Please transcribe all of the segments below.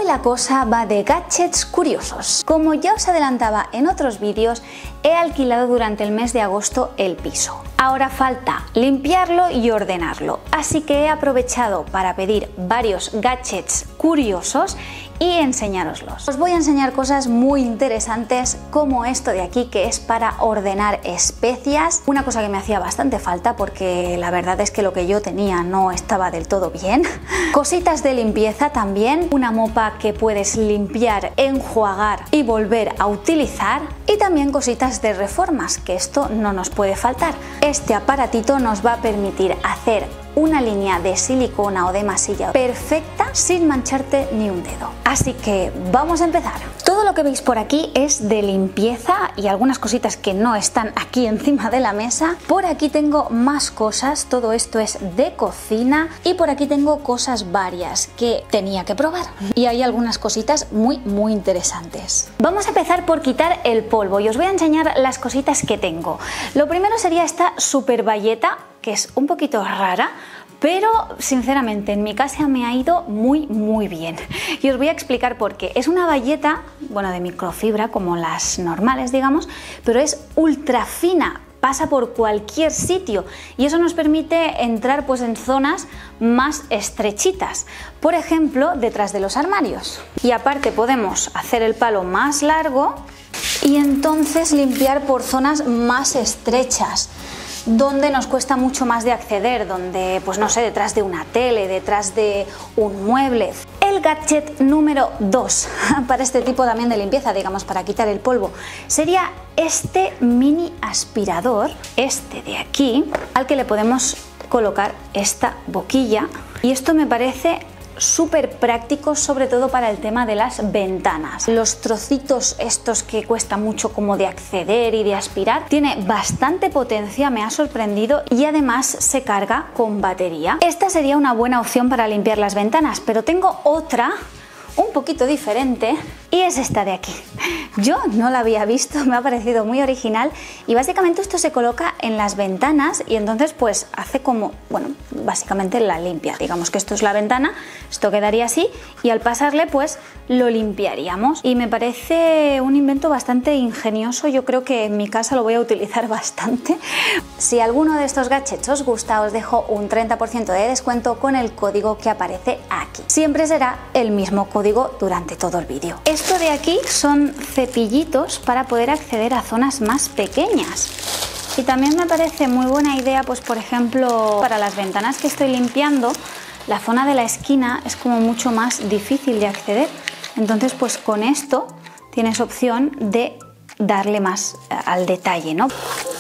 Hoy la cosa va de gadgets curiosos. Como ya os adelantaba en otros vídeos, he alquilado durante el mes de agosto el piso. Ahora falta limpiarlo y ordenarlo, así que he aprovechado para pedir varios gadgets curiosos y enseñároslos. Os voy a enseñar cosas muy interesantes como esto de aquí, que es para ordenar especias, una cosa que me hacía bastante falta porque la verdad es que lo que yo tenía no estaba del todo bien. Cositas de limpieza también, una mopa que puedes limpiar, enjuagar y volver a utilizar, y también cositas de reformas, que esto no nos puede faltar. Este aparatito nos va a permitir hacer una línea de silicona o de masilla perfecta sin mancharte ni un dedo. Así que vamos a empezar. Todo lo que veis por aquí es de limpieza y algunas cositas que no están aquí encima de la mesa. Por aquí tengo más cosas, todo esto es de cocina, y por aquí tengo cosas varias que tenía que probar. Y hay algunas cositas muy interesantes. Vamos a empezar por quitar el polvo y os voy a enseñar las cositas que tengo. Lo primero sería esta super bayeta, que es un poquito rara, pero sinceramente en mi casa me ha ido muy bien. Y os voy a explicar por qué. Es una bayeta, bueno, de microfibra como las normales, digamos, pero es ultra fina, pasa por cualquier sitio y eso nos permite entrar pues en zonas más estrechitas, por ejemplo detrás de los armarios. Y aparte podemos hacer el palo más largo y entonces limpiar por zonas más estrechas, donde nos cuesta mucho más de acceder, donde, pues no sé, detrás de una tele, detrás de un mueble. El gadget número 2 para este tipo también de limpieza, digamos, para quitar el polvo, sería este mini aspirador, este de aquí, al que le podemos colocar esta boquilla, y esto me parece súper práctico, sobre todo para el tema de las ventanas. Los trocitos estos que cuesta mucho como de acceder y de aspirar, tiene bastante potencia, me ha sorprendido, y además se carga con batería. Esta sería una buena opción para limpiar las ventanas, pero tengo otra un poquito diferente y es esta de aquí. Yo no la había visto, me ha parecido muy original, y básicamente esto se coloca en las ventanas y entonces pues hace como, bueno, básicamente la limpia. Digamos que esto es la ventana, esto quedaría así y al pasarle pues lo limpiaríamos, y me parece un invento bastante ingenioso. Yo creo que en mi casa lo voy a utilizar bastante. Si alguno de estos gadgets os gusta, os dejo un 30% de descuento con el código que aparece aquí. Siempre será el mismo código durante todo el vídeo. Esto de aquí son cepillitos para poder acceder a zonas más pequeñas. Y también me parece muy buena idea, pues por ejemplo, para las ventanas que estoy limpiando, la zona de la esquina es como mucho más difícil de acceder. Entonces, pues con esto tienes opción de darle más al detalle, ¿no?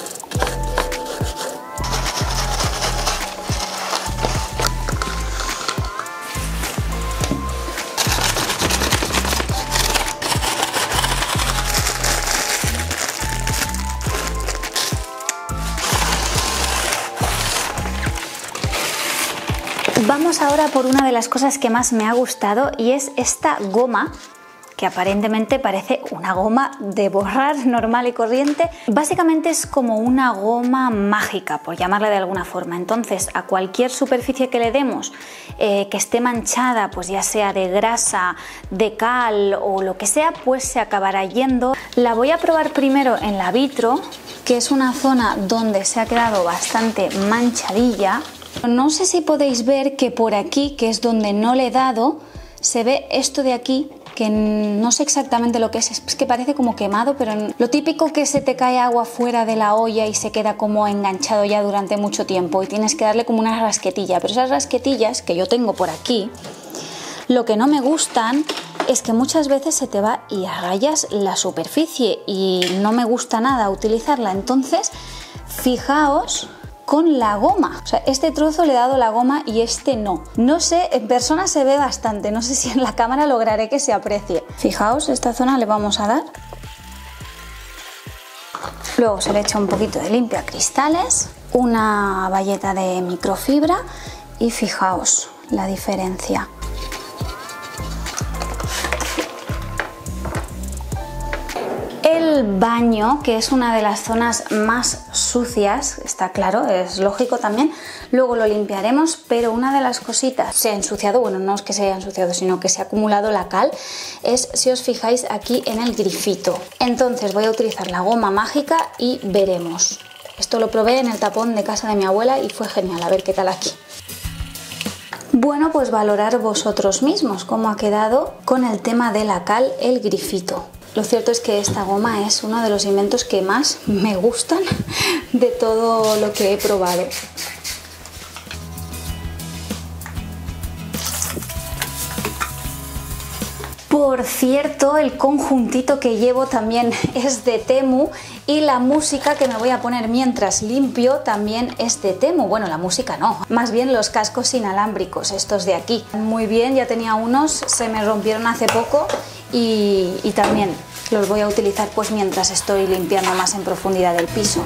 Vamos ahora por una de las cosas que más me ha gustado, y es esta goma, que aparentemente parece una goma de borrar normal y corriente. Básicamente es como una goma mágica, por llamarla de alguna forma. Entonces a cualquier superficie que le demos que esté manchada, pues ya sea de grasa, de cal o lo que sea, pues se acabará yendo. La voy a probar primero en la vitro, que es una zona donde se ha quedado bastante manchadilla. No sé si podéis ver que por aquí, que es donde no le he dado, se ve esto de aquí, que no sé exactamente lo que es que parece como quemado, pero lo típico que se te cae agua fuera de la olla y se queda como enganchado ya durante mucho tiempo y tienes que darle como una rasquetilla, pero esas rasquetillas que yo tengo por aquí, lo que no me gustan es que muchas veces se te va y rayas la superficie y no me gusta nada utilizarla. Entonces fijaos con la goma, o sea, este trozo le he dado la goma y este no. No sé, en persona se ve bastante, no sé si en la cámara lograré que se aprecie. Fijaos, esta zona le vamos a dar. Luego se le echa un poquito de limpiacristales, una bayeta de microfibra y fijaos la diferencia. El baño, que es una de las zonas más sucias, está claro, es lógico también. Luego lo limpiaremos, pero una de las cositas se ha ensuciado, bueno, no es que se haya ensuciado, sino que se ha acumulado la cal, es, si os fijáis, aquí en el grifito. Entonces voy a utilizar la goma mágica y veremos. Esto lo probé en el tapón de casa de mi abuela y fue genial, a ver qué tal aquí. Bueno, pues valorar vosotros mismos cómo ha quedado con el tema de la cal el grifito. Lo cierto es que esta goma es uno de los inventos que más me gustan de todo lo que he probado. Por cierto, el conjuntito que llevo también es de Temu y la música que me voy a poner mientras limpio también es de Temu. Bueno, la música no, más bien los cascos inalámbricos, estos de aquí. Muy bien, ya tenía unos, se me rompieron hace poco y también los voy a utilizar pues mientras estoy limpiando más en profundidad el piso.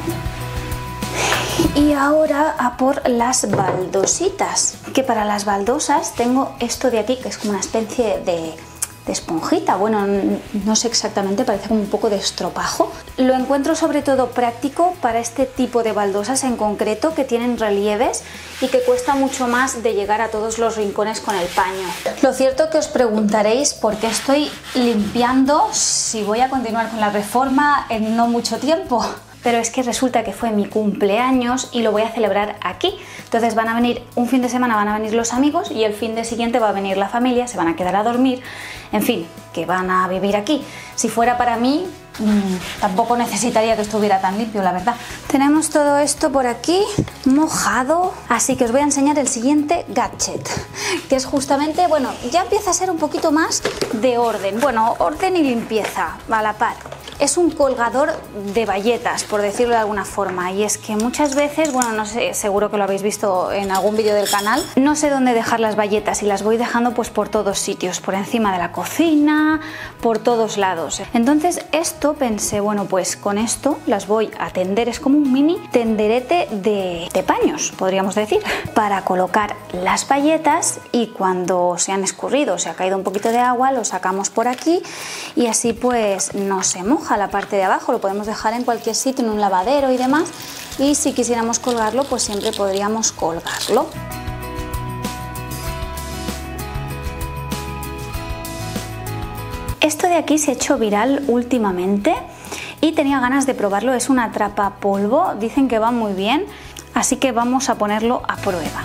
Y ahora a por las baldositas, que para las baldosas tengo esto de aquí que es como una especie de esponjita, bueno, no sé exactamente, parece como un poco de estropajo. Lo encuentro sobre todo práctico para este tipo de baldosas en concreto que tienen relieves y que cuesta mucho más de llegar a todos los rincones con el paño. Lo cierto que os preguntaréis por qué estoy limpiando si voy a continuar con la reforma en no mucho tiempo. Pero es que resulta que fue mi cumpleaños y lo voy a celebrar aquí. Entonces van a venir, un fin de semana van a venir los amigos y el fin de siguiente va a venir la familia, se van a quedar a dormir, en fin, que van a vivir aquí. Si fuera para mí, tampoco necesitaría que estuviera tan limpio, la verdad. Tenemos todo esto por aquí mojado, así que os voy a enseñar el siguiente gadget, que es justamente, bueno, ya empieza a ser un poquito más de orden. Bueno, orden y limpieza a la par. Es un colgador de bayetas, por decirlo de alguna forma, y es que muchas veces, bueno, no sé, seguro que lo habéis visto en algún vídeo del canal, no sé dónde dejar las bayetas y las voy dejando pues por todos sitios, por encima de la cocina, por todos lados. Entonces esto pensé, bueno, pues con esto las voy a tender, es como un mini tenderete de paños, podríamos decir, para colocar las bayetas y cuando se han escurrido, se ha caído un poquito de agua, lo sacamos por aquí y así pues no se moja la parte de abajo, lo podemos dejar en cualquier sitio, en un lavadero y demás, y si quisiéramos colgarlo pues siempre podríamos colgarlo. Esto de aquí se ha hecho viral últimamente y tenía ganas de probarlo, es un atrapapolvo, dicen que va muy bien, así que vamos a ponerlo a prueba.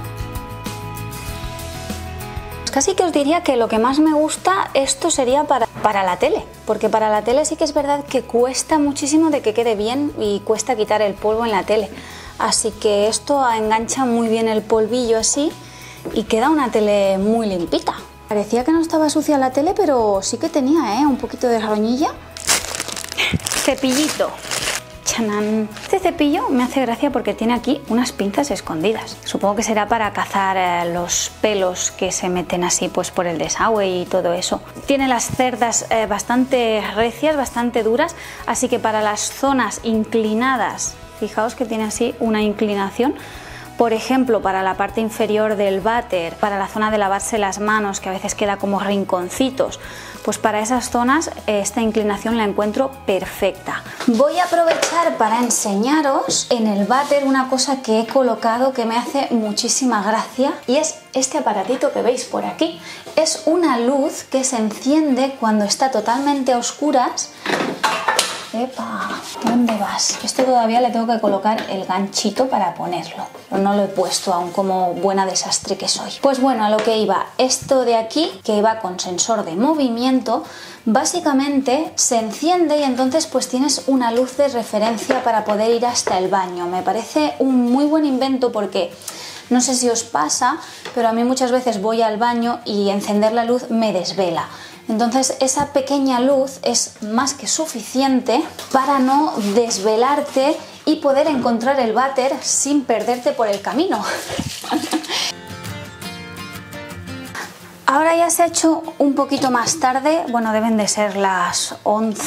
Casi que os diría que lo que más me gusta esto sería para la tele, porque para la tele sí que es verdad que cuesta muchísimo de que quede bien y cuesta quitar el polvo en la tele, así que esto engancha muy bien el polvillo así y queda una tele muy limpita. Parecía que no estaba sucia la tele, pero sí que tenía un poquito de roñilla. Cepillito. ¡Chanán! Este cepillo me hace gracia porque tiene aquí unas pinzas escondidas. Supongo que será para cazar los pelos que se meten así pues por el desagüe y todo eso. Tiene las cerdas bastante recias, bastante duras, así que para las zonas inclinadas, fijaos que tiene así una inclinación. Por ejemplo, para la parte inferior del váter, para la zona de lavarse las manos, que a veces queda como rinconcitos, pues para esas zonas esta inclinación la encuentro perfecta. Voy a aprovechar para enseñaros en el váter una cosa que he colocado que me hace muchísima gracia y es este aparatito que veis por aquí. Es una luz que se enciende cuando está totalmente a oscuras. ¡Epa! ¿Dónde vas? Esto todavía le tengo que colocar el ganchito para ponerlo, pero no lo he puesto aún como buena desastre que soy. Pues bueno, a lo que iba, esto de aquí, que va con sensor de movimiento, básicamente se enciende y entonces pues tienes una luz de referencia para poder ir hasta el baño. Me parece un muy buen invento porque no sé si os pasa, pero a mí muchas veces voy al baño y encender la luz me desvela. Entonces esa pequeña luz es más que suficiente para no desvelarte y poder encontrar el váter sin perderte por el camino. Ahora ya se ha hecho un poquito más tarde, bueno, deben de ser las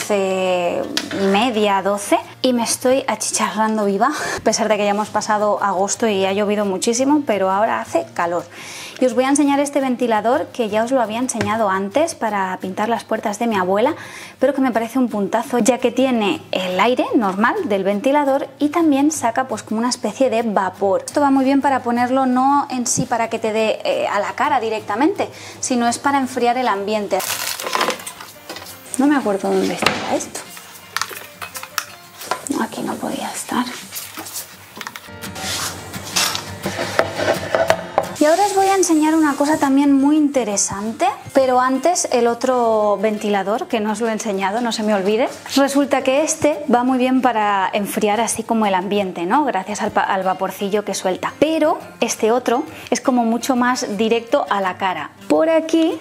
11:30, 12, y me estoy achicharrando viva, a pesar de que ya hemos pasado agosto y ha llovido muchísimo, pero ahora hace calor. Y os voy a enseñar este ventilador que ya os lo había enseñado antes para pintar las puertas de mi abuela, pero que me parece un puntazo, ya que tiene el aire normal del ventilador y también saca pues como una especie de vapor. Esto va muy bien para ponerlo no en sí para que te dé a la cara directamente, sino es para enfriar el ambiente. No me acuerdo dónde estaba esto. Aquí no podía estar. Y ahora os voy a enseñar una cosa también muy interesante, pero antes el otro ventilador, que no os lo he enseñado, no se me olvide. Resulta que este va muy bien para enfriar así como el ambiente, ¿no? Gracias al vaporcillo que suelta. Pero este otro es como mucho más directo a la cara. Por aquí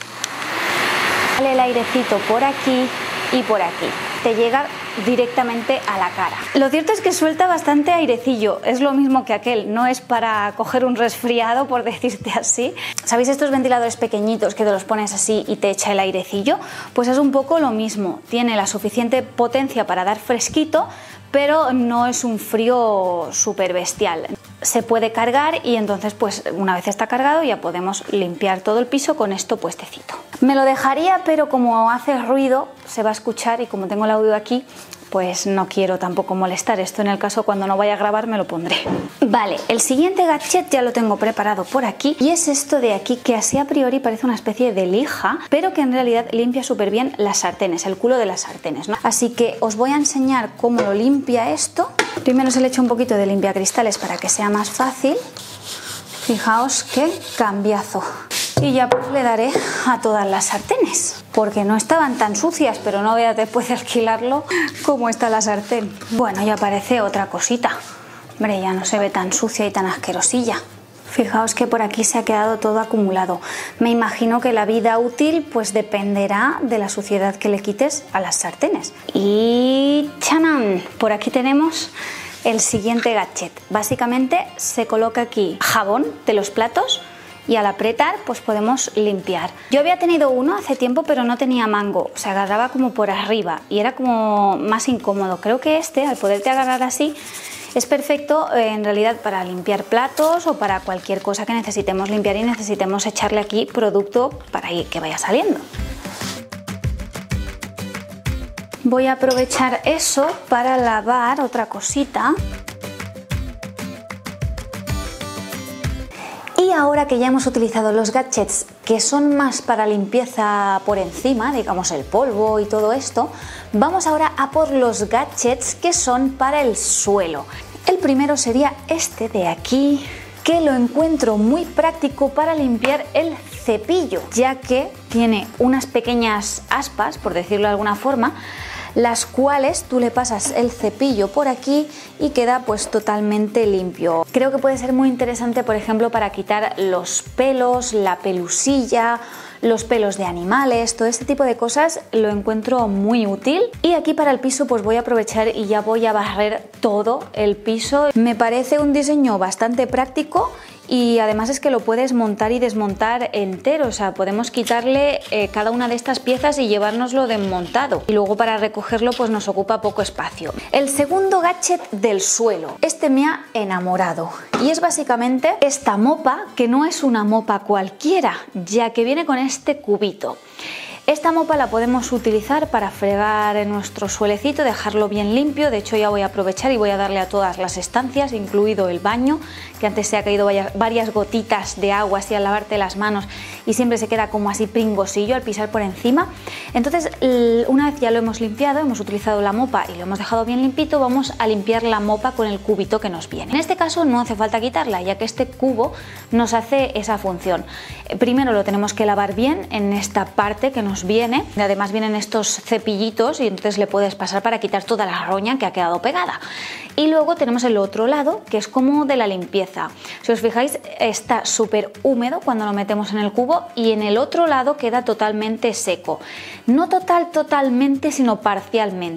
sale el airecito, por aquí y por aquí. Te llega directamente a la cara. Lo cierto es que suelta bastante airecillo, es lo mismo que aquel, no es para coger un resfriado, por decirte así. ¿Sabéis estos ventiladores pequeñitos que te los pones así y te echa el airecillo? Pues es un poco lo mismo, tiene la suficiente potencia para dar fresquito, pero no es un frío súper bestial. Se puede cargar y entonces pues una vez está cargado ya podemos limpiar todo el piso con esto puestecito. Me lo dejaría, pero como hace ruido se va a escuchar y como tengo el audio aquí, pues no quiero tampoco molestar. Esto en el caso cuando no vaya a grabar me lo pondré. Vale, el siguiente gadget ya lo tengo preparado por aquí y es esto de aquí, que así a priori parece una especie de lija, pero que en realidad limpia súper bien las sartenes, el culo de las sartenes, ¿no? Así que os voy a enseñar cómo lo limpia esto. Primero se le echa un poquito de limpiacristales para que sea más fácil. Fijaos qué cambiazo. Y ya pues le daré a todas las sartenes, porque no estaban tan sucias, pero no veas después de alquilarlo cómo está la sartén. Bueno, ya parece otra cosita. Hombre, ya no se ve tan sucia y tan asquerosilla. Fijaos que por aquí se ha quedado todo acumulado. Me imagino que la vida útil pues dependerá de la suciedad que le quites a las sartenes. Y ¡chanán! Por aquí tenemos el siguiente gadget. Básicamente se coloca aquí jabón de los platos y al apretar pues podemos limpiar. Yo había tenido uno hace tiempo, pero no tenía mango, se agarraba como por arriba y era como más incómodo. Creo que este, al poderte agarrar así, es perfecto en realidad para limpiar platos o para cualquier cosa que necesitemos limpiar y necesitemos echarle aquí producto para que vaya saliendo. Voy a aprovechar eso para lavar otra cosita. Y ahora que ya hemos utilizado los gadgets que son más para limpieza por encima, digamos el polvo y todo esto, vamos ahora a por los gadgets que son para el suelo. El primero sería este de aquí, que lo encuentro muy práctico para limpiar el cepillo, ya que tiene unas pequeñas aspas, por decirlo de alguna forma, las cuales tú le pasas el cepillo por aquí y queda pues totalmente limpio. Creo que puede ser muy interesante, por ejemplo, para quitar los pelos, la pelusilla, los pelos de animales, todo este tipo de cosas lo encuentro muy útil. Y aquí para el piso pues voy a aprovechar y ya voy a barrer todo el piso. Me parece un diseño bastante práctico y además es que lo puedes montar y desmontar entero, o sea, podemos quitarle cada una de estas piezas y llevárnoslo desmontado, y luego para recogerlo pues nos ocupa poco espacio. El segundo gadget del suelo, este me ha enamorado y es básicamente esta mopa, que no es una mopa cualquiera, ya que viene con este cubito. Esta mopa la podemos utilizar para fregar en nuestro suelecito, dejarlo bien limpio. De hecho ya voy a aprovechar y voy a darle a todas las estancias, incluido el baño, que antes se ha caído varias gotitas de agua así al lavarte las manos y siempre se queda como así pringosillo al pisar por encima. Entonces una vez ya lo hemos limpiado, hemos utilizado la mopa y lo hemos dejado bien limpito, vamos a limpiar la mopa con el cubito que nos viene. En este caso no hace falta quitarla, ya que este cubo nos hace esa función. Primero lo tenemos que lavar bien en esta parte que nos viene, además vienen estos cepillitos y entonces le puedes pasar para quitar toda la roña que ha quedado pegada. Y luego tenemos el otro lado, que es como de la limpieza. Si os fijáis, está súper húmedo cuando lo metemos en el cubo y en el otro lado queda totalmente seco. No totalmente, sino parcialmente.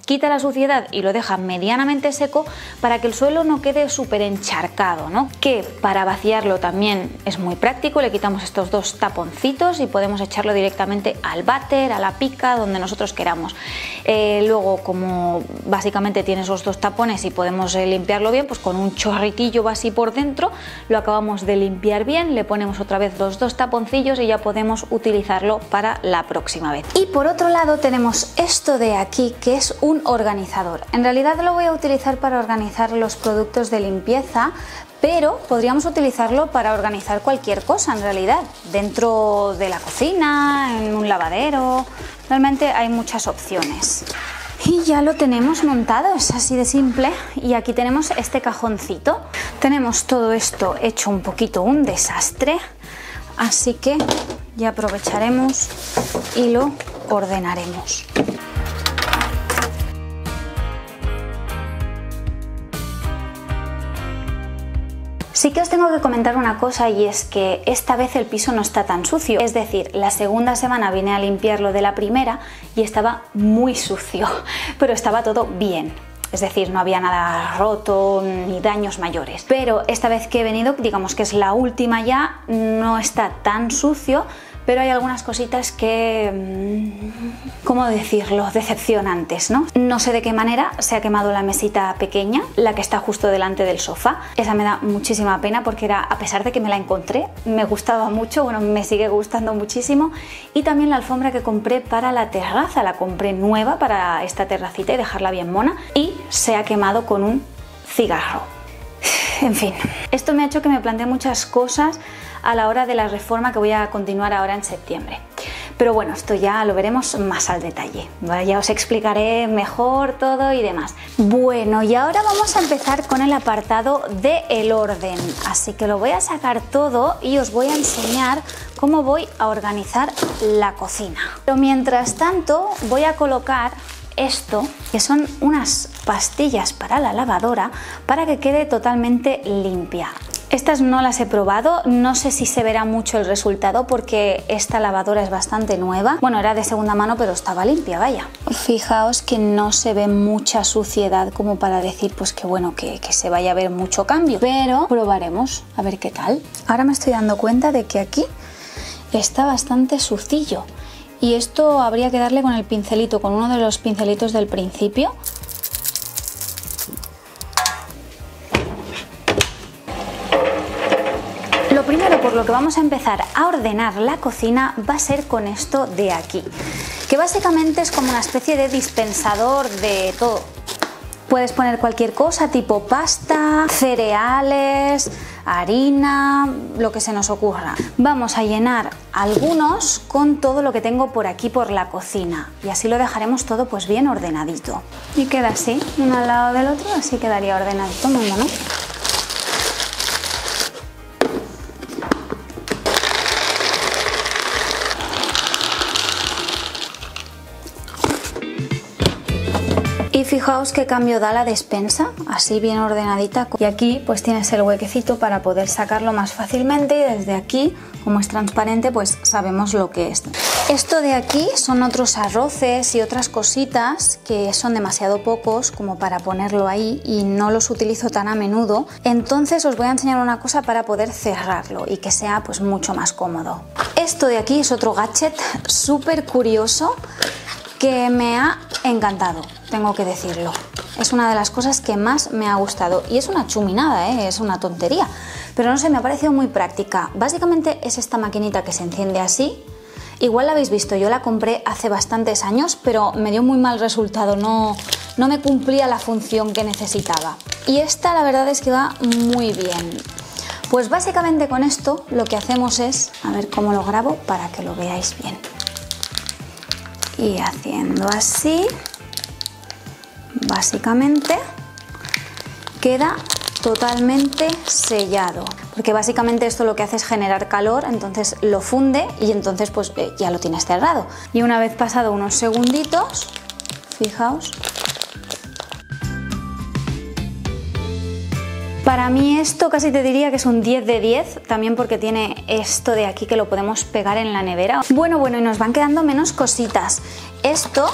quita la suciedad y lo deja medianamente seco para que el suelo no quede súper encharcado, ¿no? Que para vaciarlo también es muy práctico, le quitamos estos dos taponcitos y podemos echarlo directamente al váter, a la pica, donde nosotros queramos. Luego, como básicamente tiene esos dos tapones y podemos limpiarlo bien, pues con un chorritillo así por dentro lo acabamos de limpiar bien, le ponemos otra vez los dos taponcillos y ya podemos utilizarlo para la próxima vez. Y por otro lado tenemos esto de aquí, que es un organizador. En realidad lo voy a utilizar para organizar los productos de limpieza, pero podríamos utilizarlo para organizar cualquier cosa en realidad, dentro de la cocina, en un lavadero. Realmente hay muchas opciones. Y ya lo tenemos montado, es así de simple. Y aquí tenemos este cajoncito. Tenemos todo esto hecho un poquito un desastre, así que ya aprovecharemos y lo ordenaremos. Sí que os tengo que comentar una cosa, y es que esta vez el piso no está tan sucio. Es decir, la segunda semana vine a limpiarlo de la primera y estaba muy sucio, pero estaba todo bien. Es decir, no había nada roto ni daños mayores. Pero esta vez que he venido, digamos que es la última ya, no está tan sucio, pero hay algunas cositas que, ¿cómo decirlo?, decepcionantes, ¿no? No sé de qué manera se ha quemado la mesita pequeña, la que está justo delante del sofá. Esa me da muchísima pena porque era, a pesar de que me la encontré, me gustaba mucho, bueno, me sigue gustando muchísimo. Y también la alfombra que compré para la terraza, la compré nueva para esta terracita y dejarla bien mona, y se ha quemado con un cigarro. En fin, esto me ha hecho que me plantee muchas cosas a la hora de la reforma que voy a continuar ahora en septiembre. Pero bueno, esto ya lo veremos más al detalle, ¿vale? Ya os explicaré mejor todo y demás. Bueno, y ahora vamos a empezar con el apartado del orden. Así que lo voy a sacar todo y os voy a enseñar cómo voy a organizar la cocina. Pero mientras tanto voy a colocar esto, que son unas pastillas para la lavadora, para que quede totalmente limpia. Estas no las he probado, no sé si se verá mucho el resultado porque esta lavadora es bastante nueva. Bueno, era de segunda mano, pero estaba limpia, vaya. Fijaos que no se ve mucha suciedad como para decir pues que bueno, que se vaya a ver mucho cambio, pero probaremos a ver qué tal. Ahora me estoy dando cuenta de que aquí está bastante sucillo. Y esto habría que darle con el pincelito, con uno de los pincelitos del principio. Lo primero por lo que vamos a empezar a ordenar la cocina va a ser con esto de aquí, que básicamente es como una especie de dispensador de todo. Puedes poner cualquier cosa, tipo pasta, cereales, harina, lo que se nos ocurra. Vamos a llenar algunos con todo lo que tengo por aquí por la cocina y así lo dejaremos todo pues bien ordenadito. Y queda así, uno al lado del otro, así quedaría ordenadito, muy mono. Y fijaos qué cambio da la despensa, así bien ordenadita. Y aquí pues tienes el huequecito para poder sacarlo más fácilmente, y desde aquí, como es transparente, pues sabemos lo que es. Esto de aquí son otros arroces y otras cositas que son demasiado pocos como para ponerlo ahí y no los utilizo tan a menudo. Entonces os voy a enseñar una cosa para poder cerrarlo y que sea pues mucho más cómodo. Esto de aquí es otro gadget súper curioso que me ha encantado, tengo que decirlo. Es una de las cosas que más me ha gustado y es una chuminada, es una tontería, pero no sé, me ha parecido muy práctica. Básicamente es esta maquinita que se enciende así. Igual la habéis visto, yo la compré hace bastantes años, pero me dio muy mal resultado, no me cumplía la función que necesitaba. Y esta la verdad es que va muy bien. Pues básicamente con esto lo que hacemos es, a ver cómo lo grabo para que lo veáis bien. Y haciendo así, básicamente queda totalmente sellado, porque básicamente esto lo que hace es generar calor, entonces lo funde y entonces pues ya lo tienes cerrado. Y una vez pasado unos segunditos, fijaos. Para mí esto casi te diría que es un 10 de 10, también porque tiene esto de aquí que lo podemos pegar en la nevera. Bueno, y nos van quedando menos cositas. Esto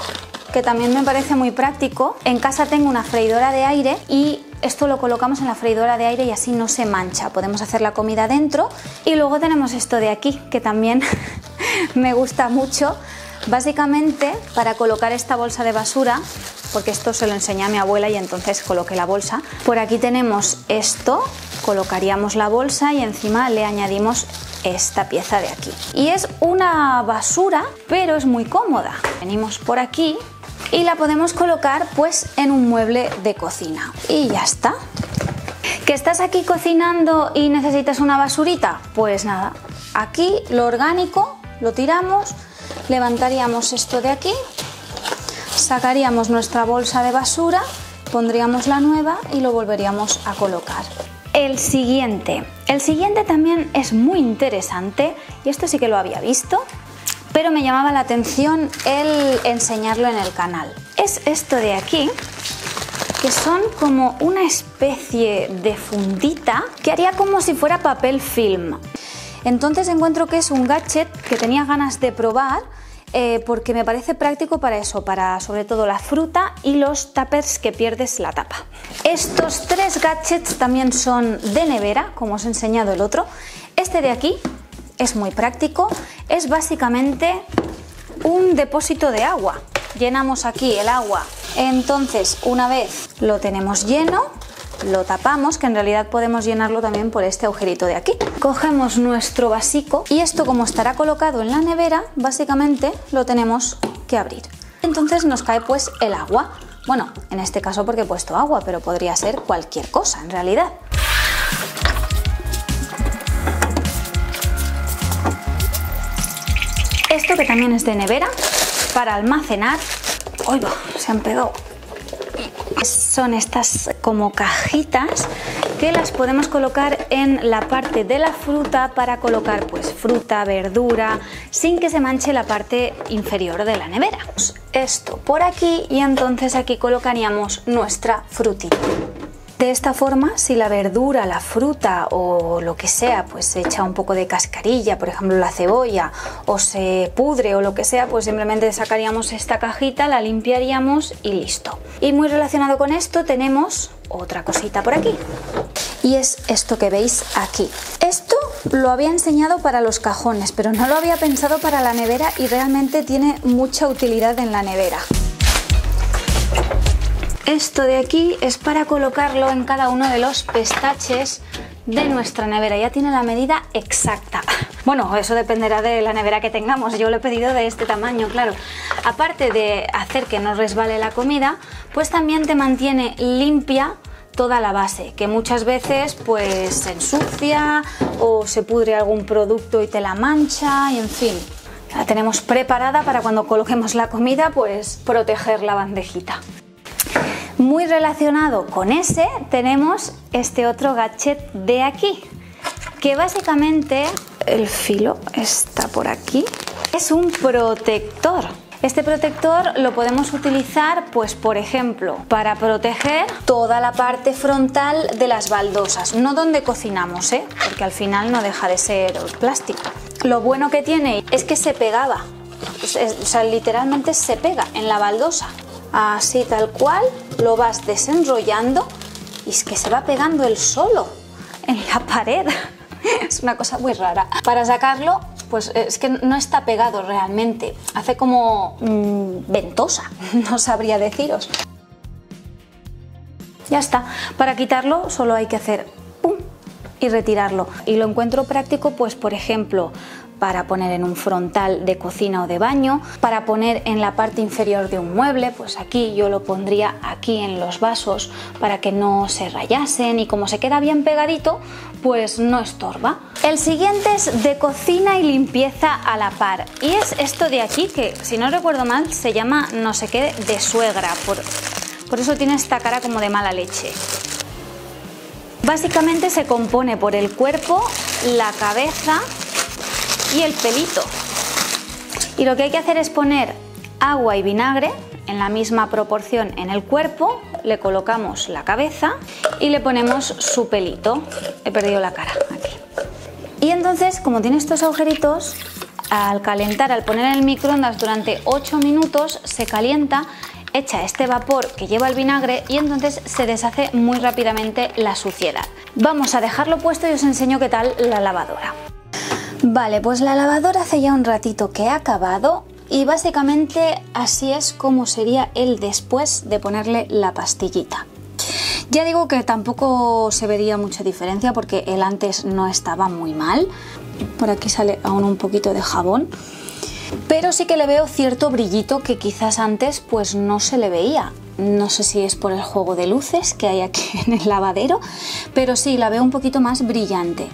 que también me parece muy práctico. En casa tengo una freidora de aire y esto lo colocamos en la freidora de aire y así no se mancha. Podemos hacer la comida dentro. Y luego tenemos esto de aquí, que también me gusta mucho. Básicamente, para colocar esta bolsa de basura, porque esto se lo enseñé a mi abuela y entonces coloqué la bolsa. Por aquí tenemos esto, colocaríamos la bolsa y encima le añadimos esta pieza de aquí. Y es una basura, pero es muy cómoda. Venimos por aquí y la podemos colocar pues en un mueble de cocina. Y ya está. ¿Que estás aquí cocinando y necesitas una basurita? Pues nada, aquí lo orgánico lo tiramos, levantaríamos esto de aquí, sacaríamos nuestra bolsa de basura, pondríamos la nueva y lo volveríamos a colocar. El siguiente también es muy interesante y esto sí que lo había visto, pero me llamaba la atención el enseñarlo en el canal. Es esto de aquí, que son como una especie de fundita que haría como si fuera papel film. Entonces encuentro que es un gadget que tenía ganas de probar porque me parece práctico para eso, para sobre todo la fruta y los tuppers que pierdes la tapa. Estos tres gadgets también son de nevera, como os he enseñado el otro. Este de aquí es muy práctico, es básicamente un depósito de agua. Llenamos aquí el agua, entonces una vez lo tenemos lleno, lo tapamos, que en realidad podemos llenarlo también por este agujerito de aquí. Cogemos nuestro vasico y esto, como estará colocado en la nevera, básicamente lo tenemos que abrir. Entonces nos cae pues el agua. Bueno, en este caso porque he puesto agua, pero podría ser cualquier cosa en realidad. Esto que también es de nevera, para almacenar. ¡Uy, va! Se han pegado. Son estas como cajitas que las podemos colocar en la parte de la fruta para colocar pues fruta, verdura, sin que se manche la parte inferior de la nevera. Esto por aquí y entonces aquí colocaríamos nuestra frutita. De esta forma, si la verdura, la fruta o lo que sea, pues se echa un poco de cascarilla, por ejemplo la cebolla, o se pudre o lo que sea, pues simplemente sacaríamos esta cajita, la limpiaríamos y listo. Y muy relacionado con esto tenemos otra cosita por aquí. Y es esto que veis aquí. Esto lo había enseñado para los cajones, pero no lo había pensado para la nevera y realmente tiene mucha utilidad en la nevera. Esto de aquí es para colocarlo en cada uno de los pestaches de nuestra nevera. Ya tiene la medida exacta. Bueno, eso dependerá de la nevera que tengamos. Yo lo he pedido de este tamaño, claro. Aparte de hacer que no resbale la comida, pues también te mantiene limpia toda la base, que muchas veces pues se ensucia o se pudre algún producto y te la mancha y en fin. La tenemos preparada para cuando coloquemos la comida, pues proteger la bandejita. Muy relacionado con ese tenemos este otro gadget de aquí, que básicamente el filo está por aquí. Es un protector. Este protector lo podemos utilizar, pues por ejemplo, para proteger toda la parte frontal de las baldosas, no donde cocinamos, porque al final no deja de ser plástico. Lo bueno que tiene es que se pegaba, o sea, literalmente se pega en la baldosa. Así tal cual, lo vas desenrollando y es que se va pegando él solo en la pared. Es una cosa muy rara. Para sacarlo, pues es que no está pegado realmente. Hace como ventosa, no sabría deciros. Ya está. Para quitarlo solo hay que hacer pum y retirarlo. Y lo encuentro práctico, pues por ejemplo, para poner en un frontal de cocina o de baño, para poner en la parte inferior de un mueble, pues aquí yo lo pondría aquí en los vasos para que no se rayasen y como se queda bien pegadito, pues no estorba. El siguiente es de cocina y limpieza a la par y es esto de aquí que, si no recuerdo mal, se llama no sé qué de suegra, por eso tiene esta cara como de mala leche. Básicamente se compone por el cuerpo, la cabeza y el pelito. Y lo que hay que hacer es poner agua y vinagre en la misma proporción en el cuerpo, le colocamos la cabeza y le ponemos su pelito. He perdido la cara aquí. Y entonces, como tiene estos agujeritos, al calentar, al poner en el microondas durante 8 minutos, se calienta, echa este vapor que lleva el vinagre y entonces se deshace muy rápidamente la suciedad. Vamos a dejarlo puesto y os enseño qué tal la lavadora. Vale, pues la lavadora hace ya un ratito que ha acabado y básicamente así es como sería el después de ponerle la pastillita. Ya digo que tampoco se vería mucha diferencia porque el antes no estaba muy mal. Por aquí sale aún un poquito de jabón, pero sí que le veo cierto brillito que quizás antes pues no se le veía. No sé si es por el juego de luces que hay aquí en el lavadero, pero sí, la veo un poquito más brillante.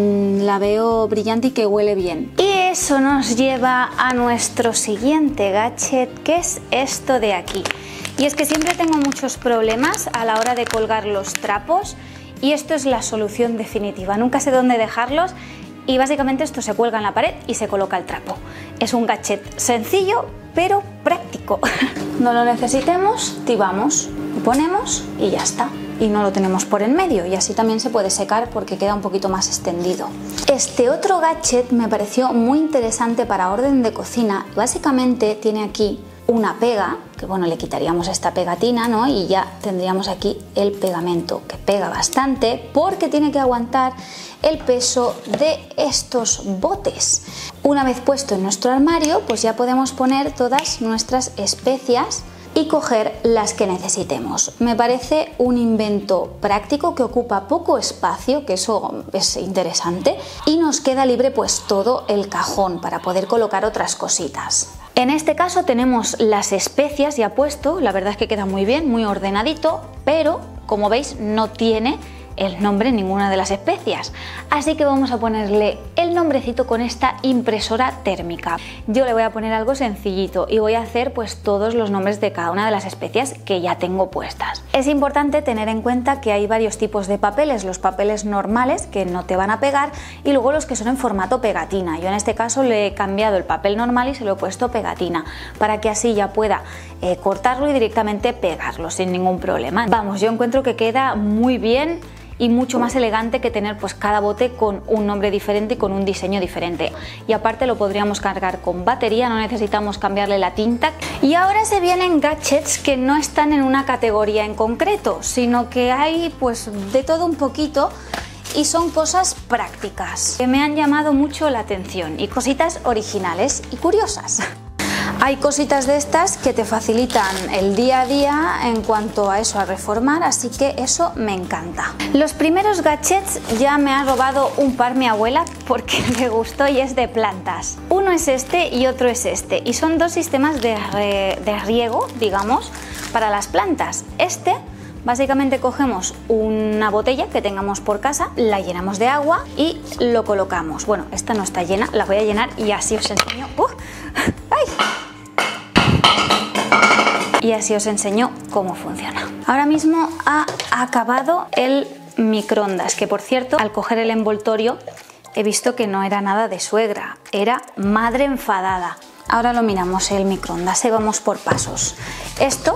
La veo brillante y que huele bien. Y eso nos lleva a nuestro siguiente gadget, que es esto de aquí. Y es que siempre tengo muchos problemas a la hora de colgar los trapos y esto es la solución definitiva. Nunca sé dónde dejarlos y básicamente esto se cuelga en la pared y se coloca el trapo. Es un gadget sencillo pero práctico. No lo necesitemos, tibamos, lo ponemos y ya está. Y no lo tenemos por en medio y así también se puede secar porque queda un poquito más extendido. Este otro gadget me pareció muy interesante para orden de cocina. Básicamente tiene aquí una pega, que bueno, le quitaríamos esta pegatina, ¿no? Y ya tendríamos aquí el pegamento, que pega bastante porque tiene que aguantar el peso de estos botes. Una vez puesto en nuestro armario, pues ya podemos poner todas nuestras especias y coger las que necesitemos. Me parece un invento práctico que ocupa poco espacio, que eso es interesante, y nos queda libre pues todo el cajón para poder colocar otras cositas. En este caso tenemos las especias ya puesto, la verdad es que queda muy bien, muy ordenadito, pero como veis no tiene el nombre en ninguna de las especias, así que vamos a ponerle el nombrecito con esta impresora térmica. Yo le voy a poner algo sencillito y voy a hacer pues todos los nombres de cada una de las especias que ya tengo puestas. Es importante tener en cuenta que hay varios tipos de papeles, los papeles normales que no te van a pegar y luego los que son en formato pegatina. Yo en este caso le he cambiado el papel normal y se lo he puesto pegatina para que así ya pueda cortarlo y directamente pegarlo sin ningún problema. Vamos, yo encuentro que queda muy bien y mucho más elegante que tener pues cada bote con un nombre diferente y con un diseño diferente. Y aparte lo podríamos cargar con batería, no necesitamos cambiarle la tinta. Y ahora se vienen gadgets que no están en una categoría en concreto, sino que hay pues de todo un poquito y son cosas prácticas que me han llamado mucho la atención y cositas originales y curiosas. Hay cositas de estas que te facilitan el día a día en cuanto a eso, a reformar, así que eso me encanta. Los primeros gadgets ya me ha robado un par mi abuela porque me gustó y es de plantas. Uno es este y otro es este y son dos sistemas de riego, digamos, para las plantas. Este, básicamente cogemos una botella que tengamos por casa, la llenamos de agua y lo colocamos. Bueno, esta no está llena, la voy a llenar y así os enseño. ¡Ay! Y así os enseño cómo funciona. Ahora mismo ha acabado el microondas, que por cierto, al coger el envoltorio he visto que no era nada de suegra, era madre enfadada. Ahora lo miramos el microondas y vamos por pasos. Esto...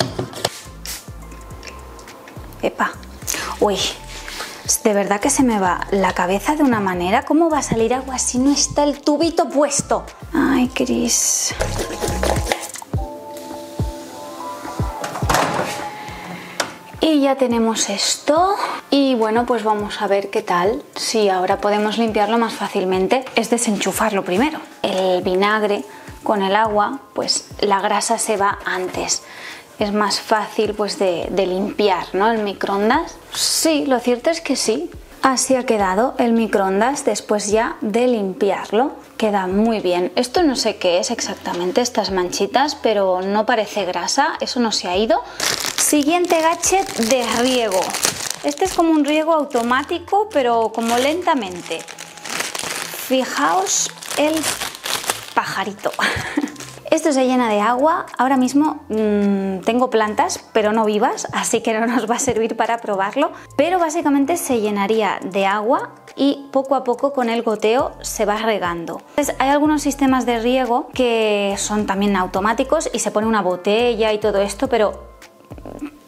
¡Epa! ¡Uy! De verdad que se me va la cabeza de una manera. ¿Cómo va a salir agua si no está el tubito puesto? ¡Ay, Cris! Y ya tenemos esto y bueno, pues vamos a ver qué tal. Si ahora podemos limpiarlo más fácilmente es desenchufarlo primero. El vinagre con el agua, pues la grasa se va antes. Es más fácil pues de limpiar, ¿no? El microondas. Sí, lo cierto es que sí. Así ha quedado el microondas después ya de limpiarlo. Queda muy bien. Esto no sé qué es exactamente, estas manchitas, pero no parece grasa, eso no se ha ido. Siguiente gadget de riego. Este es como un riego automático, pero como lentamente. Fijaos el pajarito. Esto se llena de agua. Ahora mismo tengo plantas, pero no vivas, así que no nos va a servir para probarlo. Pero básicamente se llenaría de agua y poco a poco con el goteo se va regando. Entonces, hay algunos sistemas de riego que son también automáticos y se pone una botella y todo esto, pero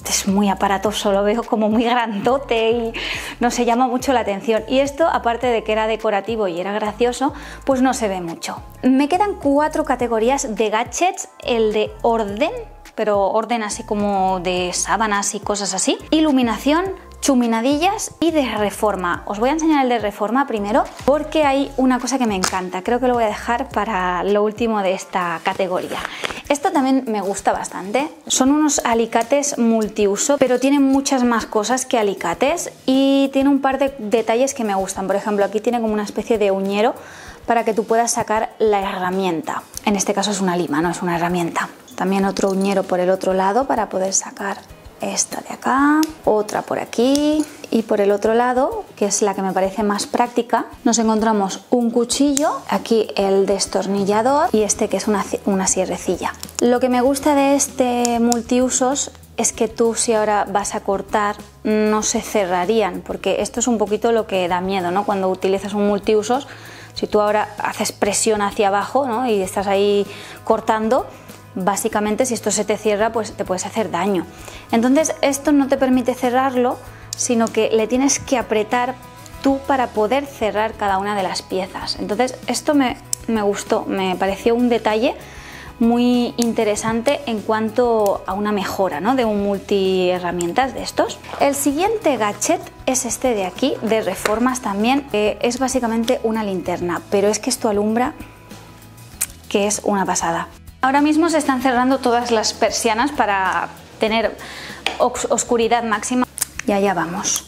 es muy aparatoso, lo veo como muy grandote y no se llama mucho la atención. Y esto, aparte de que era decorativo y era gracioso, pues no se ve mucho. Me quedan 4 categorías de gadgets: el de orden, pero orden así como de sábanas y cosas así, iluminación, chuminadillas y de reforma. Os voy a enseñar el de reforma primero porque hay una cosa que me encanta, creo que lo voy a dejar para lo último de esta categoría. Esto también me gusta bastante, son unos alicates multiuso, pero tienen muchas más cosas que alicates y tiene un par de detalles que me gustan. Por ejemplo, aquí tiene como una especie de uñero para que tú puedas sacar la herramienta. En este caso es una lima, no es una herramienta. También otro uñero por el otro lado para poder sacar esta de acá, otra por aquí, y por el otro lado, que es la que me parece más práctica, nos encontramos un cuchillo, aquí el destornillador y este que es una sierrecilla. Lo que me gusta de este multiusos es que tú, si ahora vas a cortar, no se cerrarían, porque esto es un poquito lo que da miedo, ¿no? Cuando utilizas un multiusos, si tú ahora haces presión hacia abajo, ¿no?, y estás ahí cortando, básicamente si esto se te cierra, pues te puedes hacer daño. Entonces esto no te permite cerrarlo, sino que le tienes que apretar tú para poder cerrar cada una de las piezas. Entonces esto me gustó, me pareció un detalle muy interesante en cuanto a una mejora, ¿no?, de un multi herramientas de estos. El siguiente gadget es este de aquí, de reformas también, que es básicamente una linterna, pero es que esto alumbra, que es una pasada. Ahora mismo se están cerrando todas las persianas para tener oscuridad máxima y allá vamos.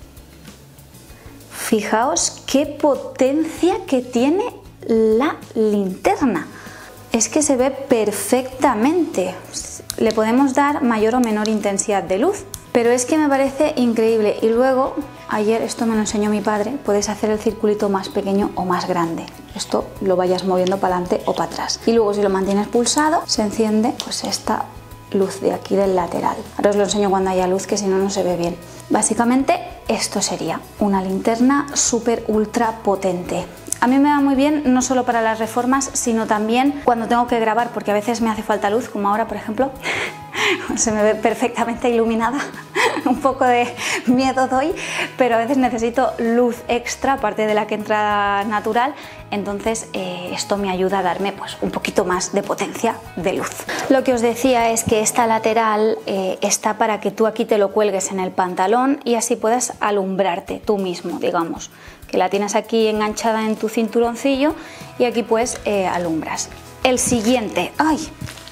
Fijaos qué potencia que tiene la linterna. Es que se ve perfectamente. Le podemos dar mayor o menor intensidad de luz, pero es que me parece increíble. Y luego, ayer esto me lo enseñó mi padre, puedes hacer el circulito más pequeño o más grande. Esto lo vayas moviendo para adelante o para atrás. Y luego, si lo mantienes pulsado, se enciende pues esta luz de aquí del lateral. Ahora os lo enseño cuando haya luz, que si no, no se ve bien. Básicamente esto sería una linterna súper ultra potente. A mí me va muy bien, no solo para las reformas, sino también cuando tengo que grabar, porque a veces me hace falta luz, como ahora por ejemplo. Se me ve perfectamente iluminada, un poco de miedo doy, pero a veces necesito luz extra aparte de la que entra natural, entonces esto me ayuda a darme pues un poquito más de potencia de luz. Lo que os decía es que esta lateral está para que tú aquí te lo cuelgues en el pantalón y así puedas alumbrarte tú mismo, digamos, que la tienes aquí enganchada en tu cinturoncillo y aquí pues alumbras. El siguiente, ¡ay!,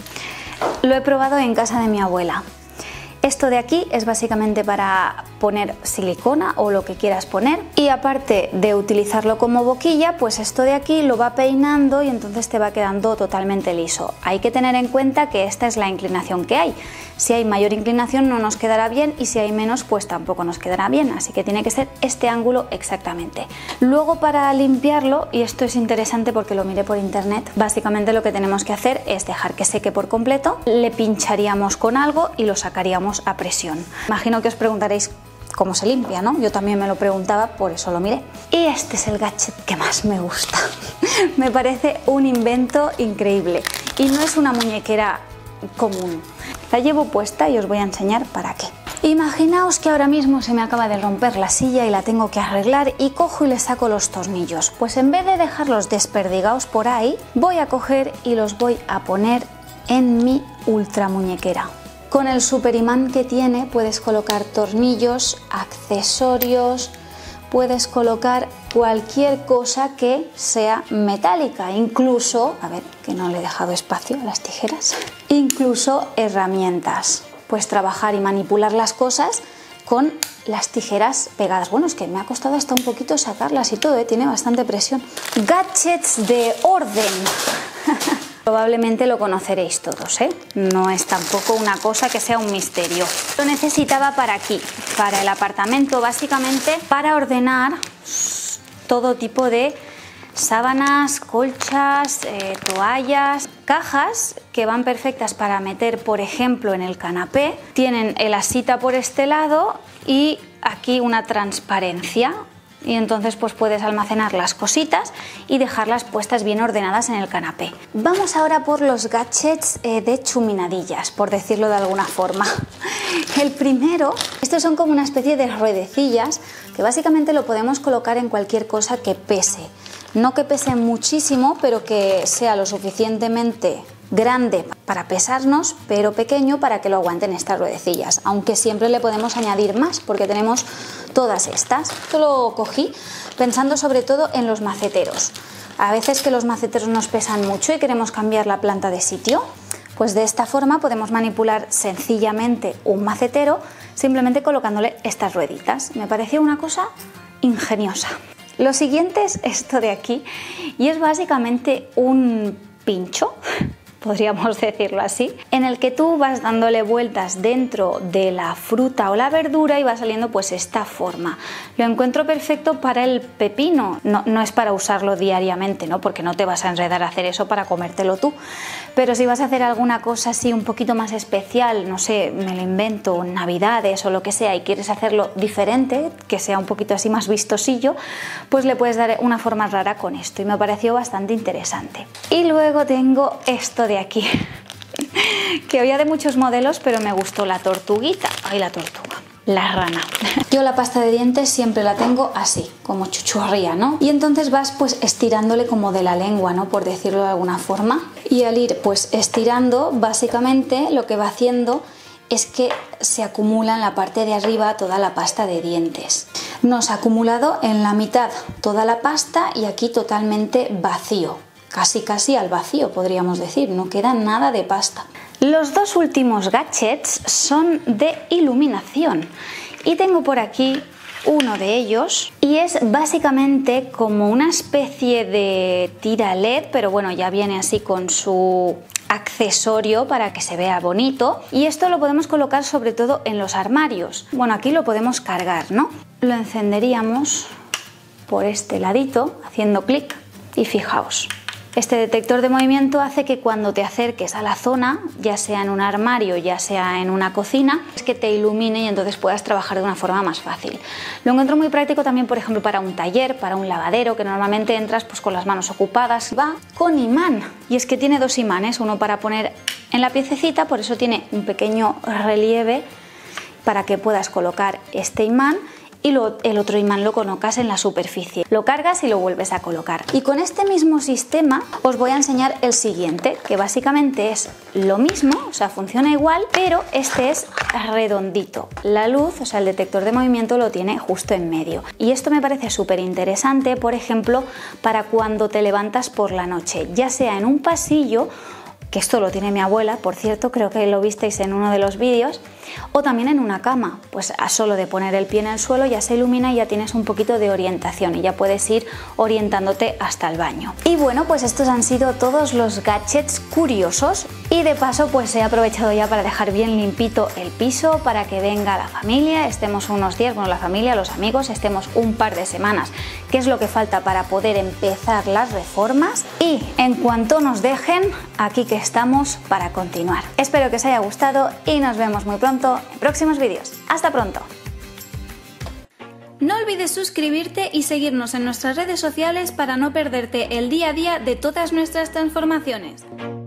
lo he probado en casa de mi abuela. Esto de aquí es básicamente para poner silicona o lo que quieras poner, y aparte de utilizarlo como boquilla, pues esto de aquí lo va peinando y entonces te va quedando totalmente liso. Hay que tener en cuenta que esta es la inclinación que hay. Si hay mayor inclinación no nos quedará bien y si hay menos pues tampoco nos quedará bien, así que tiene que ser este ángulo exactamente. Luego, para limpiarlo, y esto es interesante porque lo miré por internet, básicamente lo que tenemos que hacer es dejar que seque por completo, le pincharíamos con algo y lo sacaríamos a presión. Imagino que os preguntaréis cómo se limpia, ¿no? Yo también me lo preguntaba, por eso lo miré. Y este es el gadget que más me gusta. Me parece un invento increíble y no es una muñequera común. La llevo puesta y os voy a enseñar para qué. Imaginaos que ahora mismo se me acaba de romper la silla y la tengo que arreglar y cojo y le saco los tornillos. Pues en vez de dejarlos desperdigados por ahí, voy a coger y los voy a poner en mi ultra muñequera. Con el super imán que tiene puedes colocar tornillos, accesorios, puedes colocar cualquier cosa que sea metálica, incluso, a ver que no le he dejado espacio a las tijeras, incluso herramientas. Puedes trabajar y manipular las cosas con las tijeras pegadas. Bueno, es que me ha costado hasta un poquito sacarlas y todo, tiene bastante presión. Gadgets de orden. Probablemente lo conoceréis todos, no es tampoco una cosa que sea un misterio. Lo necesitaba para aquí, para el apartamento, básicamente para ordenar todo tipo de sábanas, colchas, toallas, cajas que van perfectas para meter, por ejemplo, en el canapé. Tienen el asita por este lado y aquí una transparencia y entonces pues puedes almacenar las cositas y dejarlas puestas bien ordenadas en el canapé. Vamos ahora por los gadgets de chuminadillas, por decirlo de alguna forma. El primero, estos son como una especie de ruedecillas que básicamente lo podemos colocar en cualquier cosa que pese. No que pese muchísimo, pero que sea lo suficientemente grande para pesarnos, pero pequeño para que lo aguanten estas ruedecillas, aunque siempre le podemos añadir más porque tenemos todas estas. Esto lo cogí pensando sobre todo en los maceteros. A veces que los maceteros nos pesan mucho y queremos cambiar la planta de sitio, pues de esta forma podemos manipular sencillamente un macetero simplemente colocándole estas rueditas. Me pareció una cosa ingeniosa. Lo siguiente es esto de aquí y es básicamente un pincho, podríamos decirlo así, en el que tú vas dándole vueltas dentro de la fruta o la verdura y va saliendo pues esta forma. Lo encuentro perfecto para el pepino, no es para usarlo diariamente, ¿no? Porque no te vas a enredar a hacer eso para comértelo tú, pero si vas a hacer alguna cosa así un poquito más especial, no sé, me lo invento, navidades o lo que sea, y quieres hacerlo diferente, que sea un poquito así más vistosillo, pues le puedes dar una forma rara con esto y me pareció bastante interesante. Y luego tengo esto de aquí, que había de muchos modelos, pero me gustó la tortuguita, la rana. Yo la pasta de dientes siempre la tengo así, como chuchurría, ¿no? Y entonces vas pues estirándole como de la lengua, ¿no? Por decirlo de alguna forma. Y al ir pues estirando, básicamente lo que va haciendo es que se acumula en la parte de arriba toda la pasta de dientes. Nos ha acumulado en la mitad toda la pasta y aquí totalmente vacío. Casi al vacío podríamos decir, no queda nada de pasta. Los dos últimos gadgets son de iluminación y tengo por aquí uno de ellos y es básicamente como una especie de tira LED, pero bueno, ya viene así con su accesorio para que se vea bonito y esto lo podemos colocar sobre todo en los armarios. Bueno, aquí lo podemos cargar, ¿no? Lo encenderíamos por este ladito haciendo clic y fijaos. Este detector de movimiento hace que cuando te acerques a la zona, ya sea en un armario, ya sea en una cocina, es que te ilumine y entonces puedas trabajar de una forma más fácil. Lo encuentro muy práctico también, por ejemplo, para un taller, para un lavadero, que normalmente entras pues con las manos ocupadas. Va con imán y es que tiene dos imanes, uno para poner en la piececita, por eso tiene un pequeño relieve para que puedas colocar este imán, y el otro imán lo colocas en la superficie, lo cargas y lo vuelves a colocar. Y con este mismo sistema os voy a enseñar el siguiente, que básicamente es lo mismo, o sea, funciona igual, pero este es redondito. La luz, o sea, el detector de movimiento lo tiene justo en medio. Y esto me parece súper interesante, por ejemplo, para cuando te levantas por la noche, ya sea en un pasillo, que esto lo tiene mi abuela, por cierto, creo que lo visteis en uno de los vídeos, o también en una cama, pues a solo de poner el pie en el suelo ya se ilumina y ya tienes un poquito de orientación y ya puedes ir orientándote hasta el baño. Y bueno, pues estos han sido todos los gadgets curiosos y de paso pues he aprovechado ya para dejar bien limpito el piso para que venga la familia, estemos unos días, bueno, la familia, los amigos, estemos un par de semanas, que es lo que falta para poder empezar las reformas, y en cuanto nos dejen, aquí que estamos para continuar. Espero que os haya gustado y nos vemos muy pronto en próximos vídeos. ¡Hasta pronto! No olvides suscribirte y seguirnos en nuestras redes sociales para no perderte el día a día de todas nuestras transformaciones.